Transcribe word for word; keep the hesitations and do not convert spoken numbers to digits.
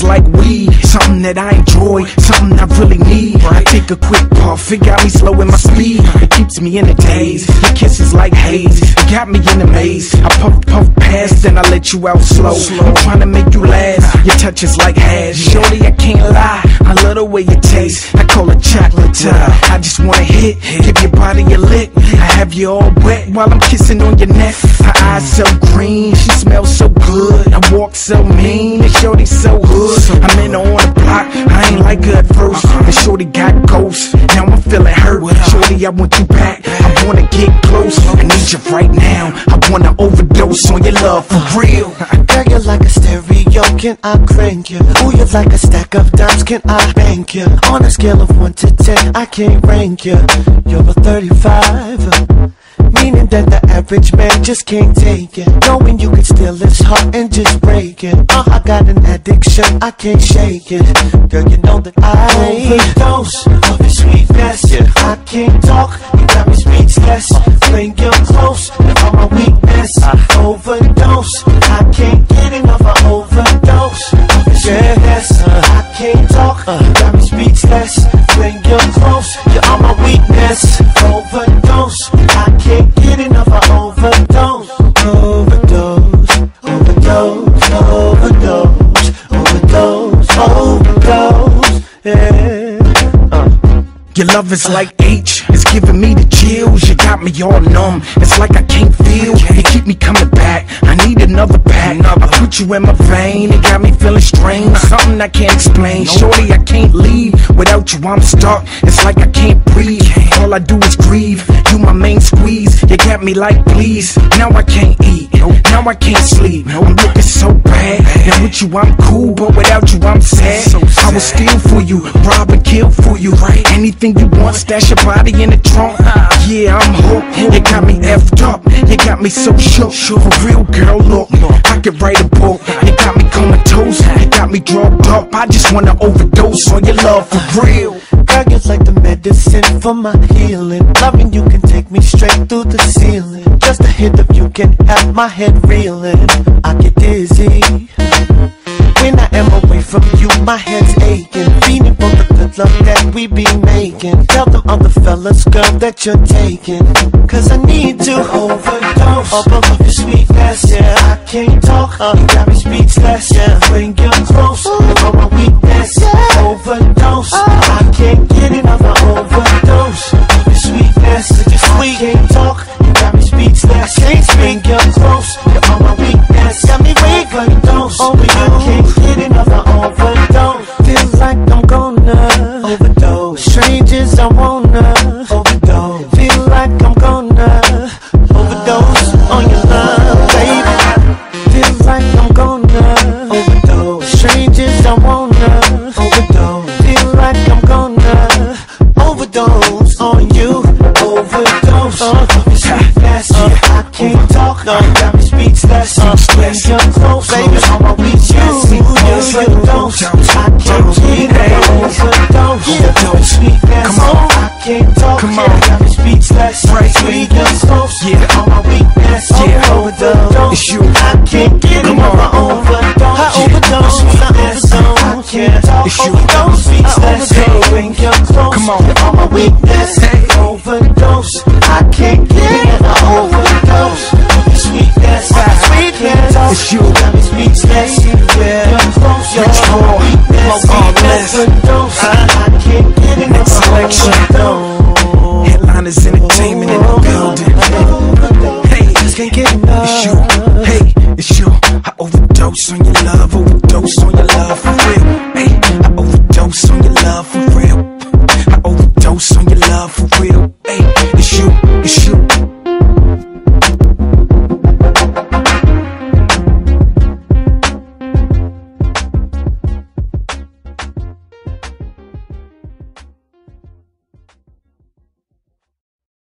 is like weed, something that I enjoy, something I really need. I take a quick puff, it got me slowing my speed. It keeps me in a daze, your kisses like haze, it got me in a maze. I puff, puff past, then I let you out slow. I'm trying to make you last, your touch is like hash. Shorty, I can't lie, I love the way you taste. I call it chocolate time, I just wanna hit, give your body a lick. I have you all wet while I'm kissing on your neck. Her eyes so green, she smells so good. I walk so mean, and shorty so hood. I'm in her on the block, I ain't like her at first. And shorty got ghosts, now I'm feeling hurt. Shorty, I want you back, I wanna get close. I need you right now, I wanna overdose on your love for real. Girl, you're like a stereo, can I crank you? Ooh, you're like a stack of dimes, can I bank you? On a scale of one to ten, I can't rank you. You're a thirty-five, meaning that the average man just can't take it. Knowing you can steal his heart and just break it. Uh, I got an addiction, I can't shake it. Girl, you know that I overdose of your sweetness. Yeah. I can't talk, you got me speechless. Bring you close, and all my weakness. I overdose, I can't get enough. I overdose of your sweetness. I can't talk, you got me speechless. Bring you close, you're all my weakness. Overdose, I can't get enough. I overdose, overdose, overdose, overdose, overdose, overdose, yeah. Uh. Your love is like H, it's giving me the chills. You got me all numb, it's like I can't feel. You keep me coming back, I need another pack. I put you in my vein, it got me feeling strange. Something I can't explain, shorty I can't leave. Without you I'm stuck, it's like I can't breathe. All I do is grieve, you my main squeeze. You got me like please, now I can't eat, now I can't sleep. I'm looking so bad, and with you I'm cool, but without you I'm sad. I will steal for you, rob and kill for you. Anything you want, stash your body in the trunk. Yeah, I'm hooked, you got me effed up, you got me so shook. For real girl, look, I could write a book. You got me comatose, you got me drugged up. I just wanna overdose on your love for real. Girl, you're like the medicine for my healing. Loving you can take me straight through the ceiling. Just a hit of you can have my head reeling. I get dizzy when I am away from you, my head's aching. Feeling for the good love that we be making. Tell them other fellas, girl, that you're taking. Cause I need to overdose of all of your sweetness. Yeah, I can't talk, uh, you got me speechless. Yeah, bring you close, and all my weakness. Yeah. Overdose, uh, I can't get enough. I overdose of your sweetness. You're sweet, I can't talk, you got me speechless. I can't speak, you're close, and all my weakness. Got me overdose over you. I can't get enough. I overdose. Feels like I'm gonna overdose. Strangers, I wanna overdose. Feel like I'm gonna overdose on your love, baby. Feel like I'm gonna overdose. Strangers, I wanna overdose. Feel like I'm gonna overdose on you. Overdose of your sweetness. I can't talk, no, you got me speechless. When you're close, baby, I'm a weakness. Overdose, I can't get it. Overdose, yeah, sweetness. Come on, I can't talk, come on, yeah, got me speechless. When you're close, yeah, I'm a weakness. Yeah, overdose, it's you. I can't get it. Come on, I overdose. I overdose, I overdose. I can't talk, it's you. Overdose, speechless. When you're close, come on, I'm a weakness. Overdose, I can't get it. I overdose, sweetness, sweetness. It's you. Got me speechless. Yeah, you're close, you're a weakness. Overdose, I can't get it. Next selection. Headliners Entertainment in the building. Hey, can't get enough. It's you. Hey, it's you. I overdose on your love, overdose on your love for real. Hey, I overdose on your love for